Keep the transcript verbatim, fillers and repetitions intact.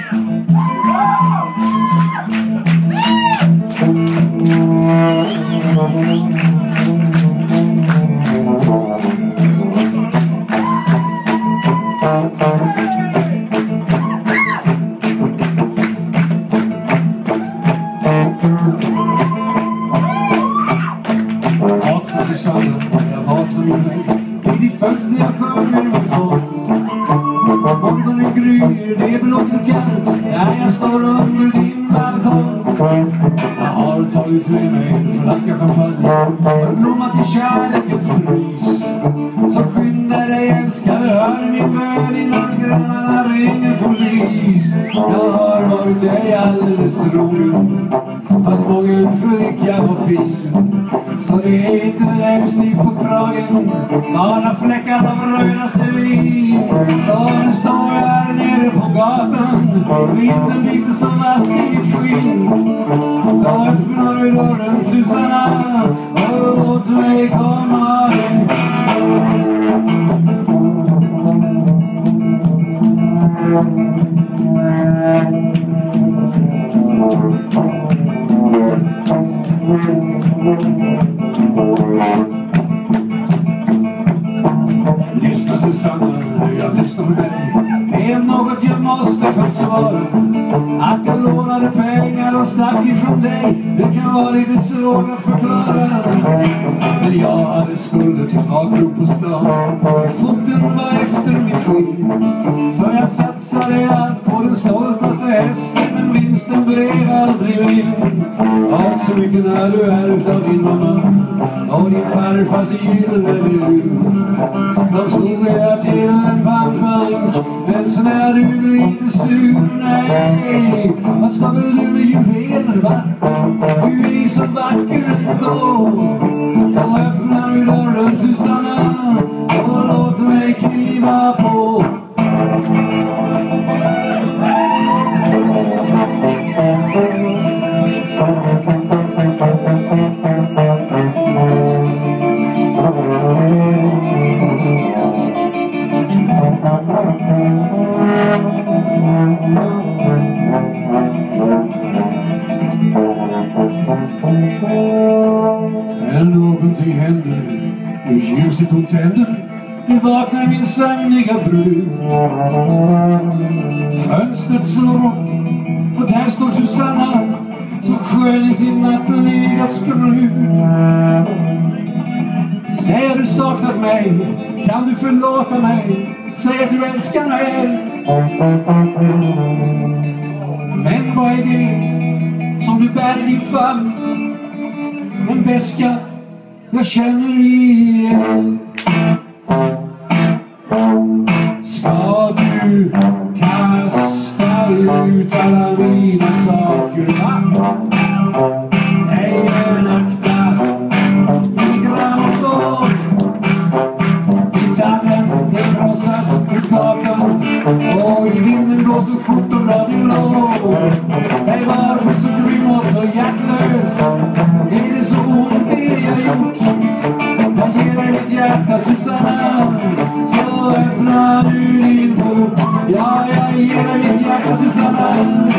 Morgonen gryr, det blåser kallt när jag står under din balkong. Jag har tagit med mig en flaska champagne och blommat i kärlekens pris. Så skynda dig älskare, hör min bön innan grannarna ringer polis. Jag har varit dig alldeles trogen, fast mången flicka var fin. Så det är inte läppstift på kragen, bara fläckar av rödaste vin. Så nu står jag här nere på gatan, vinden biter som vass i mitt skinn. Så öppnar vi dörren, Susanna, och låt mig komma in. Lyssna Susanna, jag lyssnar på dig. Det är något jag måste försvara. Att jag lånade pengar och stack ifrån dig, det kan vara lite svårt att förklara. Men jag hade skulder till bakgrund på stan, foten var efter mitt skinn. Så jag satsade allt på den stoltaste hästen, men vinsten blev aldrig min. Ja, så mycket när du ärvt av din mamma och din farfars gyllene. De slog jag till en bankbank, men så när du blir lite sur, nej, vad ska väl du med juveler, va? Du är så vacker ändå. Så öppnar vi dörren, Susanna, och låt mig kliva på. När någonting händer, nu ljuset hon tänder, nu vaknar min sömniga brud. Fönstret slår upp och där står Susanna, så skön i sin nattliga skrud. Säg att du saknat mig, kan du förlåta mig? Säg att du älskar mig. Men vad är det som du bär i din famn? En väska jag känner igen. Ska du kasta ut alla mina saker, va? Nej, men akta min grammofon. Gitarren, den krossas mot gatan och i vinden blåser skjortor av din låg. Nej, varför så grym och så hjärtlös? Är det så ont det jag gjort? Jag ger dig mitt hjärta, Susanna, så öppnar du din port. Ja, jag ger dig mitt hjärta, Susanna.